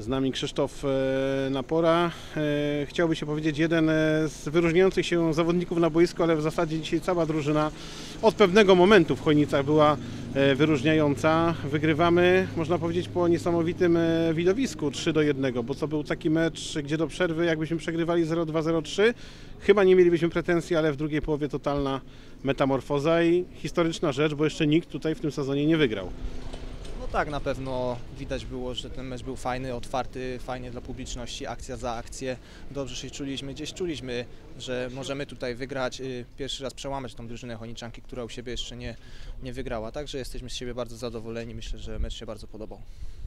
Z nami Krzysztof Napora. Chciałby się powiedzieć jeden z wyróżniających się zawodników na boisku, ale w zasadzie dzisiaj cała drużyna od pewnego momentu w Chojnicach była wyróżniająca. Wygrywamy, można powiedzieć, po niesamowitym widowisku 3-1, bo to był taki mecz, gdzie do przerwy jakbyśmy przegrywali 0-2, 0-3, chyba nie mielibyśmy pretensji, ale w drugiej połowie totalna metamorfoza i historyczna rzecz, bo jeszcze nikt tutaj w tym sezonie nie wygrał. No tak, na pewno widać było, że ten mecz był fajny, otwarty, fajnie dla publiczności, akcja za akcję. Dobrze się czuliśmy, gdzieś czuliśmy, że możemy tutaj wygrać, pierwszy raz przełamać tą drużynę Chojniczanki, która u siebie jeszcze nie wygrała. Także jesteśmy z siebie bardzo zadowoleni, myślę, że mecz się bardzo podobał.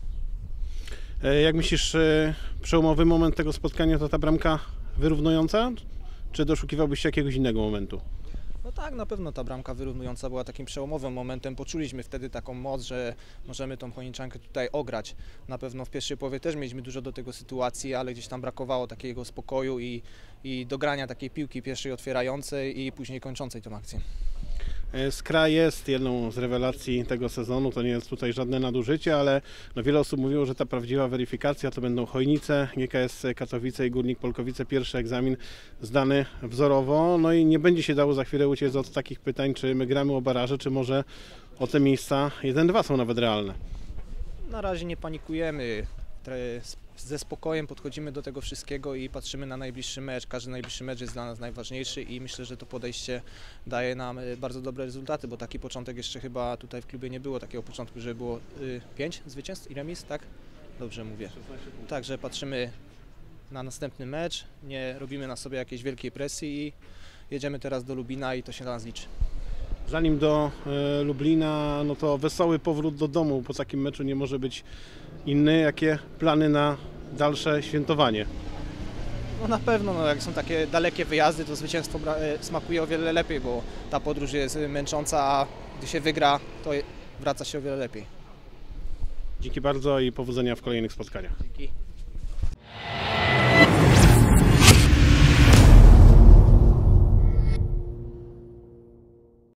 Jak myślisz, przełomowy moment tego spotkania to ta bramka wyrównująca, czy doszukiwałbyś się jakiegoś innego momentu? No tak, na pewno ta bramka wyrównująca była takim przełomowym momentem. Poczuliśmy wtedy taką moc, że możemy tą Chojniczankę tutaj ograć. Na pewno w pierwszej połowie też mieliśmy dużo do tego sytuacji, ale gdzieś tam brakowało takiego spokoju i dogrania takiej piłki pierwszej otwierającej i później kończącej tę akcję. Skra jest jedną z rewelacji tego sezonu, to nie jest tutaj żadne nadużycie, ale wiele osób mówiło, że ta prawdziwa weryfikacja to będą Chojnice, GKS Katowice i Górnik Polkowice. Pierwszy egzamin zdany wzorowo, no i nie będzie się dało za chwilę uciec od takich pytań, czy my gramy o baraże, czy może o te miejsca 1-2 są nawet realne. Na razie nie panikujemy. Ze spokojem podchodzimy do tego wszystkiego i patrzymy na najbliższy mecz. Każdy najbliższy mecz jest dla nas najważniejszy i myślę, że to podejście daje nam bardzo dobre rezultaty, bo taki początek jeszcze chyba tutaj w klubie nie było takiego początku, że było 5 zwycięstw i remis, tak? Dobrze mówię. Także patrzymy na następny mecz, nie robimy na sobie jakiejś wielkiej presji i jedziemy teraz do Lubina i to się dla nas liczy. Zanim do Lublina, no to wesoły powrót do domu po takim meczu nie może być inny. Jakie plany na dalsze świętowanie? No na pewno, no jak są takie dalekie wyjazdy, to zwycięstwo smakuje o wiele lepiej, bo ta podróż jest męcząca, a gdy się wygra, to wraca się o wiele lepiej. Dzięki bardzo i powodzenia w kolejnych spotkaniach. Dzięki.